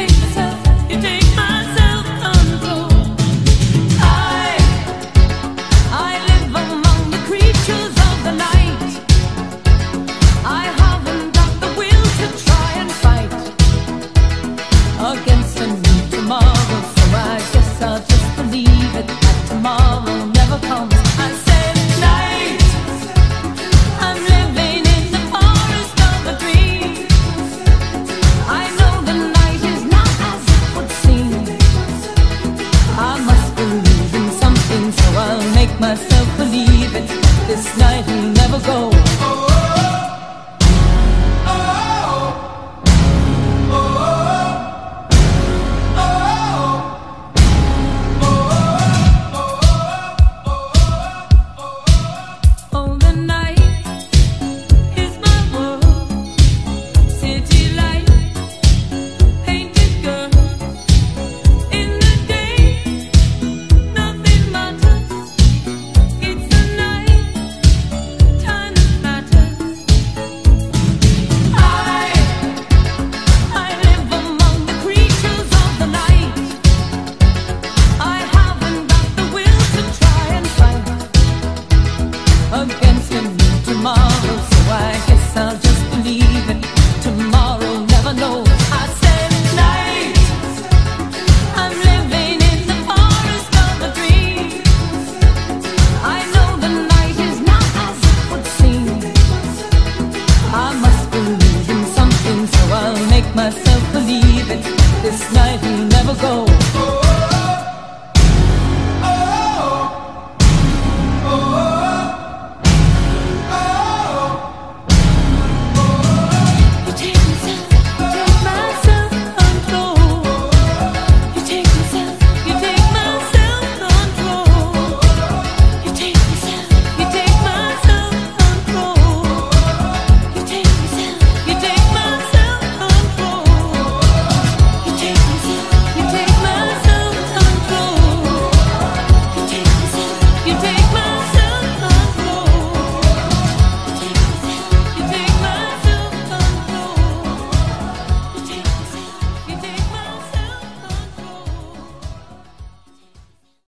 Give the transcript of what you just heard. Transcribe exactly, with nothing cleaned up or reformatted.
Against a new tomorrow, so I guess I'll just believe it, that tomorrow never comes. I said night, I'm living in the forest of a dream. I know the night is not as it would seem. I must believe in something, so I'll make myself believe it. This night will never go. Against a new tomorrow, so I guess I'll just believe it. Tomorrow never knows. I said night, I'm living in the forest of a dream. I know the night is not as it would seem. I must believe in something, so I'll make myself believe it. This night will never go.